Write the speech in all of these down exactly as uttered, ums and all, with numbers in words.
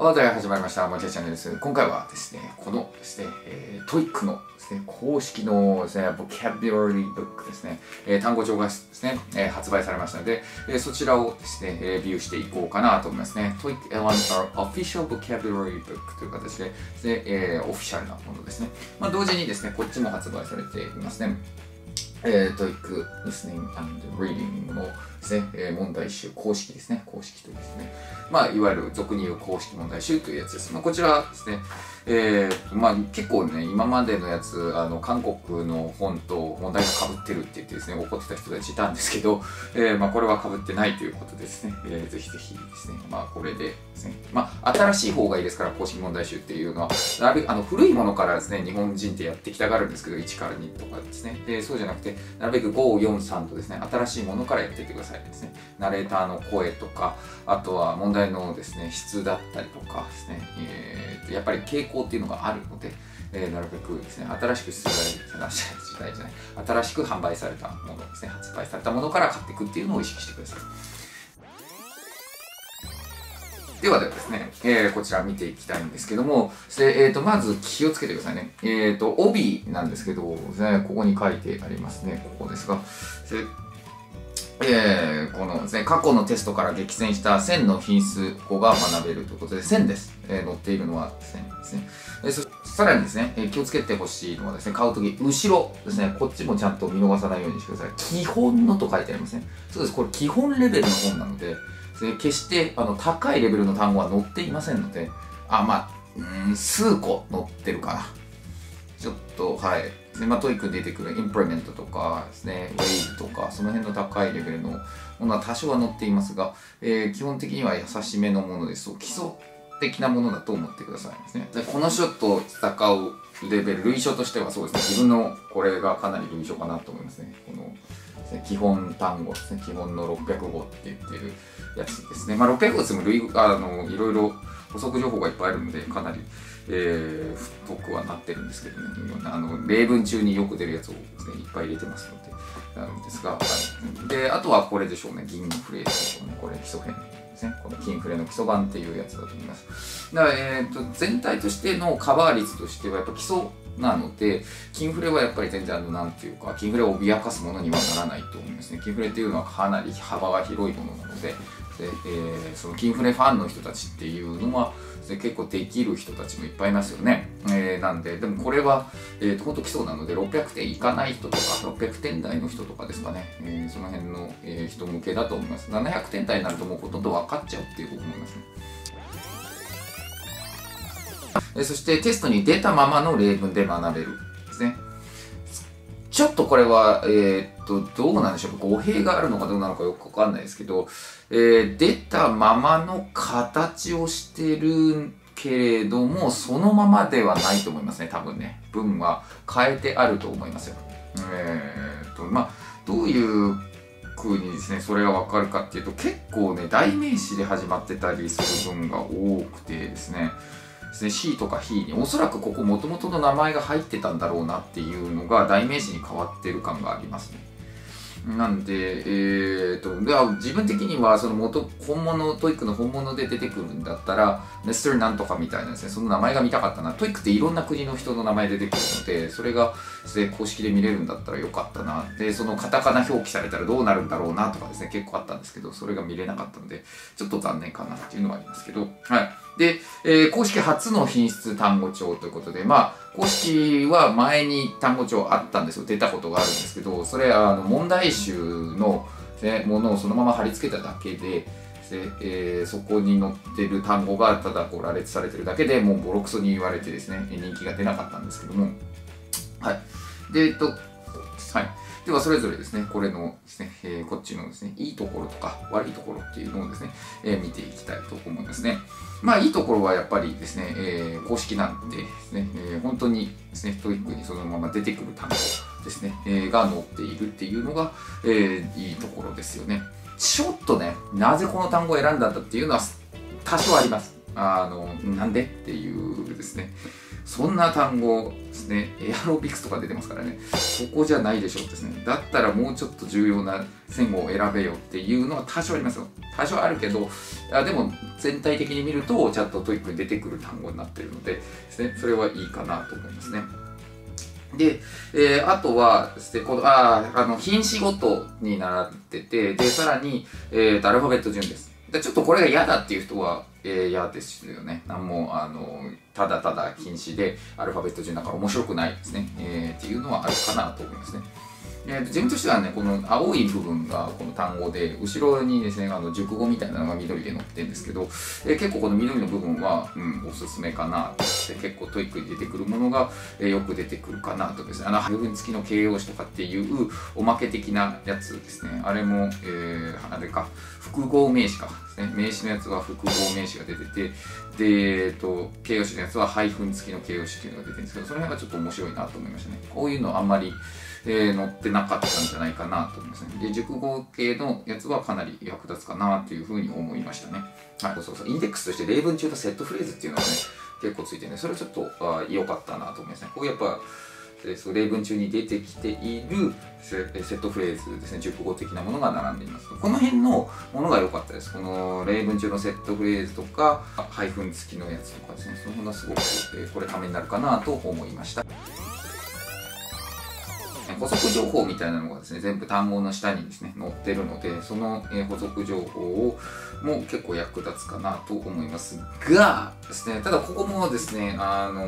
はい、始まりました。マキアチャンネルです。今回はですね、このですね、えー、トイックのですね、公式のですね、ボキャビュラリーブックですね、えー、単語帳がですね、えー、発売されましたので、えー、そちらをですね、レビューしていこうかなと思いますね。トイック エルワン Official Vocabulary Book という形で、でえー、オフィシャルなものですね。まあ、同時にですね、こっちも発売されていますね。えー、トイック Listening and Reading のですね、えー、問題集、公式ですね、公式というですね、まあ、いわゆる俗に言う公式問題集というやつです。まあ、こちらですね、えー、まあ、結構ね、今までのやつ、あの、韓国の本と問題が被ってるって言ってですね、怒ってた人たちいたんですけど、えー、まあ、これは被ってないということでですね、えー、ぜひぜひですね、まあ、これでですね、まあ、新しい方がいいですから、公式問題集っていうのは、なるべくあの古いものからですね、日本人ってやってきたがるんですけど、いちからにとかですね、でそうじゃなくて、なるべくご、よん、さんとですね、新しいものからやっていってくださいですね。ナレーターの声とか、あとは問題のですね、質だったりとかですね、えー、やっぱり傾向っていうのがあるので、えー、なるべくですね、新しく出題、出題じゃない、新しく販売されたものですね、発売されたものから買っていくっていうのを意識してください。ではではですね、えー、こちら見ていきたいんですけども、えー、とまず気をつけてくださいね。えー、と帯なんですけど、ね、ここに書いてありますね、ここですが、えー、このですね、過去のテストから激戦した線の品質語が学べるということで、線です。えー、載っているのは線ですね。えー、そさらにですね、えー、気をつけてほしいのはですね、買うとき、後ろですね、こっちもちゃんと見逃さないようにしてください。基本のと書いてありますね。そうです、これ基本レベルの本なので、決してあの高いレベルの単語は載っていませんので、あ、まあ、うん、数個載ってるかな。ちょっと、はい。で、まあ、トイックに出てくるインプリメントとかですね、ウェイブとか、その辺の高いレベルのものは多少は載っていますが、えー、基本的には優しめのものです。基礎的なものだと思ってくださいですね。で、このショットを戦うレベル、類書としてはそうですね、自分のこれがかなり類書かなと思いますね。この基本単語ですね、基本のろっぴゃくごって言ってるやつですね。まあ、ろっぴゃくごつも類あのいろいろ補足情報がいっぱいあるので、かなり、えー、太くはなってるんですけどね、あの例文中によく出るやつをですね、いっぱい入れてますので、なんですが、はい、で、あとはこれでしょうね、銀フレーズでしょうね、これ基礎編ですね、この金フレの基礎版っていうやつだと思います。だから、えーと、全体としてのカバー率としては、やっぱ基礎なので、キンフレはやっぱり全然あの、なんていうか、キンフレを脅かすものにはならないと思いますね。キンフレっていうのはかなり幅が広いものなので、で、えー、そのキンフレファンの人たちっていうのは、結構できる人たちもいっぱいいますよね。えー、なんで、でもこれは、えーと、ほんと基礎なので、ろっぴゃくてんいかない人とか、ろっぴゃくてん台の人とかですかね、えー、その辺の、えー、人向けだと思います。ななひゃくてん台になるともうほとんど分かっちゃうっていうこと思いますね。そしてテストに出たままの例文で学べるですね。ちょっとこれは、えー、っと、どうなんでしょうか。語弊があるのかどうなのかよくわかんないですけど、えー、出たままの形をしてるけれども、そのままではないと思いますね、多分ね。文は変えてあると思いますよ。えー、っと、まあ、どういう風にですね、それがわかるかっていうと、結構ね、代名詞で始まってたりする文が多くてですね、ですね、she とか he におそらくここ元々の名前が入ってたんだろうなっていうのが代名詞に変わってる感がありますね。なんで、えーと、では自分的にはその元、本物、トイックの本物で出てくるんだったら、ミスター なんとかみたいなですね、その名前が見たかったな。トイックっていろんな国の人の名前出てくるので、それがですね、公式で見れるんだったらよかったな。で、そのカタカナ表記されたらどうなるんだろうなとかですね、結構あったんですけど、それが見れなかったので、ちょっと残念かなっていうのはありますけど、はい。で、えー、公式初の品質単語帳ということで、まあ、公式は前に単語帳あったんですよ。出たことがあるんですけど、それはあの問題集の、ね、ものをそのまま貼り付けただけで、でえー、そこに載ってる単語がただこう羅列されてるだけでもうボロクソに言われてですね、人気が出なかったんですけども、はい。で、えっと、はい。ではそれぞれですね、これのですね、えー、こっちのですね、いいところとか悪いところっていうのをですね、えー、見ていきたいと思いますね。まあいいところはやっぱりですね、えー、公式なんでですね、えー、本当にですね、トイックにそのまま出てくる単語ですね、えー、が載っているっていうのが、えー、いいところですよね。ちょっとね、なぜこの単語を選んだんだっていうのは多少あります。あの、なんでっていうですね。 そんな単語ですね、エアロビクスとか出てますからね、そこじゃないでしょうですね。だったらもうちょっと重要な専語を選べよっていうのは多少ありますよ。多少あるけど、あでも全体的に見るとちゃんとトイックに出てくる単語になっているのでですね、それはいいかなと思いますね。で、えー、あとはですね、このああの品詞ごとに習ってて、でさらに、えー、とアルファベット順です。でちょっとこれが嫌だっていう人は、えー、嫌ですよね。なんもあのただただ品詞でアルファベット順だから面白くないですね、えー、っていうのはあるかなと思いますね。えー、自分としてはね、この青い部分がこの単語で、後ろにですね、あの熟語みたいなのが緑で載ってるんですけど、えー、結構この緑の部分は、うん、おすすめかなと思って、結構トイックに出てくるものが、えー、よく出てくるかなとですね。あの、部分付きの形容詞とかっていうおまけ的なやつですね。あれも、えー、あれか、複合名詞かですね。名詞のやつは複合名詞が出てて、で、えっと、形容詞のやつはハイフン付きの形容詞っていうのが出てるんですけど、その辺がちょっと面白いなと思いましたね。こういうのあんまり、えー、載ってなかったんじゃないかなと思いますね。で、熟語系のやつはかなり役立つかなというふうに思いましたね。はい、そうそう、インデックスとして例文中とセットフレーズっていうのがね、結構ついてね、それはちょっと良かったなと思いますね。こうやっぱ、えー、例文中に出てきているセットフレーズですね、熟語的なものが並んでいます。この辺のものが良かったです。この例文中のセットフレーズとか、ハイフン付きのやつとかですね、その辺がすごく、えー、これためになるかなと思いました。補足情報みたいなのがですね、全部単語の下にですね、載ってるので、その、えー、補足情報をも結構役立つかなと思いますがですね、ただここもですね、あの、うん、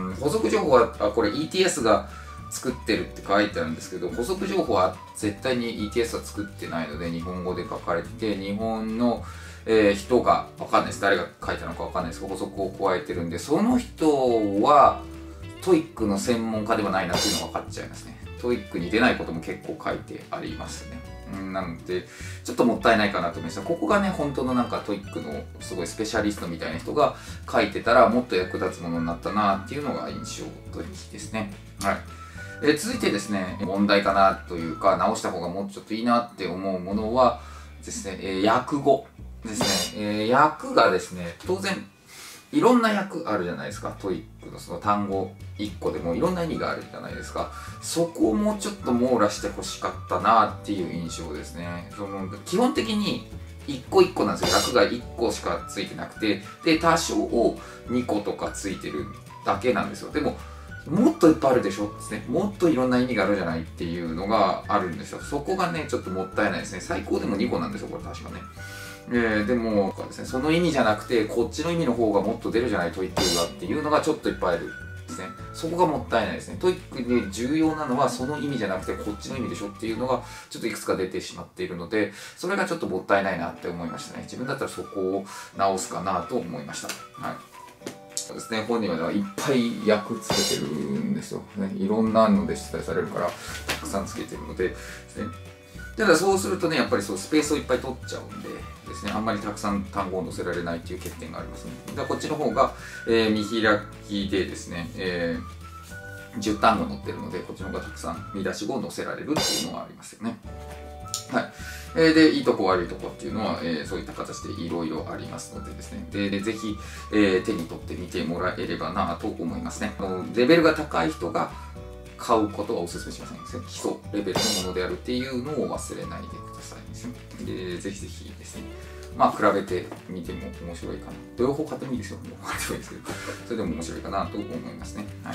補足情報は、あ、これ イーティーエス が作ってるって書いてあるんですけど、補足情報は絶対に イーティーエス は作ってないので、日本語で書かれてて、日本の、えー、人がわかんないです。誰が書いたのかわかんないですけど、補足を加えてるんで、その人は、トイックの専門家ではないなっていうのが分かっちゃいますね。トイックに出ないことも結構書いてありますね。うん、なので、ちょっともったいないかなと思いました。ここがね、本当のなんかトイックのすごいスペシャリストみたいな人が書いてたら、もっと役立つものになったなっていうのが印象的ですね。はい。えー、続いてですね、問題かなというか、直した方がもうちょっといいなって思うものはですね、えー、訳語ですね。えー、訳がですね、当然、いろんな訳あるじゃないですか。トイックのその単語いっこでもいろんな意味があるじゃないですか。そこをもうちょっと網羅してほしかったなっていう印象ですね。その基本的にいっこいっこなんですよ。訳がいっこしかついてなくて、で、多少にことかついてるだけなんですよ。でも、もっといっぱいあるでしょですね。もっといろんな意味があるじゃないっていうのがあるんですよ。そこがね、ちょっともったいないですね。最高でもにこなんですよ、これ確かね。えー、でもですね、その意味じゃなくてこっちの意味の方がもっと出るじゃないトイックがっていうのがちょっといっぱいあるですね。そこがもったいないですね。トイックで重要なのはその意味じゃなくてこっちの意味でしょっていうのがちょっといくつか出てしまっているので、それがちょっともったいないなって思いましたね。自分だったらそこを直すかなと思いました。はい。そうですね、本人はいっぱい訳つけてるんですよ、ね。いろんなので出題されるからたくさんつけてるのでですね。ただそうするとね、やっぱりそうスペースをいっぱい取っちゃうんでですね、あんまりたくさん単語を載せられないっていう欠点がありますね。だからこっちの方が、えー、見開きでですね、えー、じゅう単語載ってるので、こっちの方がたくさん見出し語を載せられるっていうのはありますよね。はい。えー、で、いいとこ悪いとこっていうのは、えー、そういった形でいろいろありますのでですね。で、でぜひ、えー、手に取ってみてもらえればなと思いますね。レベルが高い人が買うことはお勧めしません。基礎レベルのものであるっていうのを忘れないでくださいですね。で、ぜひぜひですね。まあ、比べてみても面白いかな。両方買ってもいいですよ。両方買ってもいいですけど、それでも面白いかなと思いますね。はい。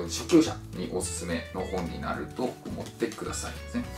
初級者におすすめの本になると思ってくださいですね。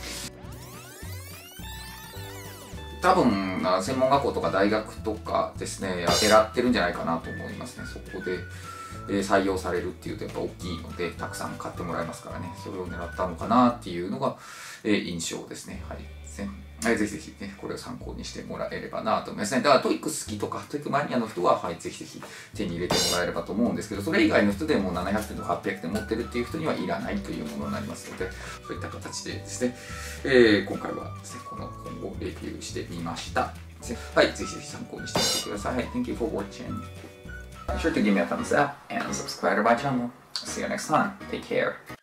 多分、専門学校とか大学とかですね、狙ってるんじゃないかなと思いますね。そこで。採用されるっていうとやっぱ大きいのでたくさん買ってもらえますからね、それを狙ったのかなっていうのが、えー、印象ですね。はい。はい、ぜひぜひね、これを参考にしてもらえればなと思いますね。だからトイック好きとか、トイックマニアの人は、はい、ぜひぜひ手に入れてもらえればと思うんですけど、それ以外の人でもうななひゃくてんとかはっぴゃくてん持ってるっていう人にはいらないというものになりますので、そういった形でですね、えー、今回はですね、この本をレビューしてみました。はい、ぜひぜひ参考にしてみてください。Thank you for watching. Be sure to give me a thumbs up and subscribe to my channel. See you next time. Take care.